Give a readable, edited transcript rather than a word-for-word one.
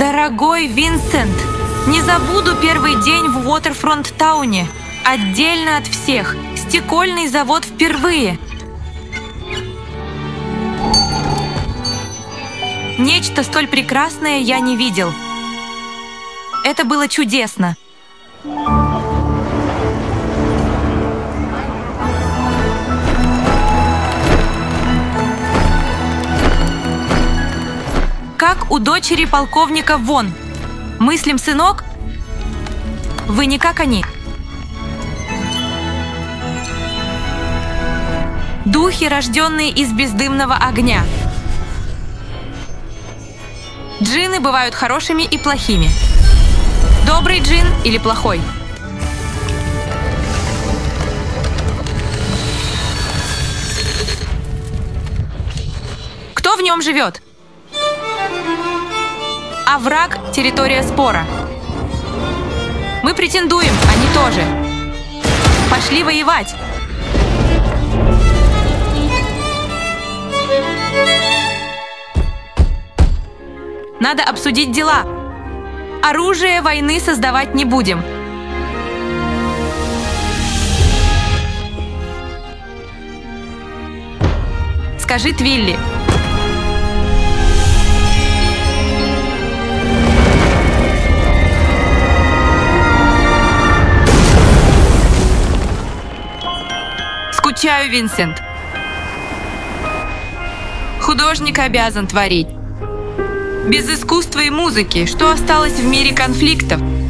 Дорогой Винсент, не забуду первый день в Уотерфронт-тауне. Отдельно от всех. Стекольный завод впервые. Нечто столь прекрасное я не видел. Это было чудесно. Как у дочери полковника Вон. Мыслим, сынок? Вы не как они. Духи, рожденные из бездымного огня. Джинны бывают хорошими и плохими. Добрый джин или плохой? Кто в нем живет? А враг – территория спора. Мы претендуем, они тоже. Пошли воевать. Надо обсудить дела. Оружие войны создавать не будем. Скажи Твилли. Скучаю, Винсент. Художник обязан творить. Без искусства и музыки что осталось в мире конфликтов?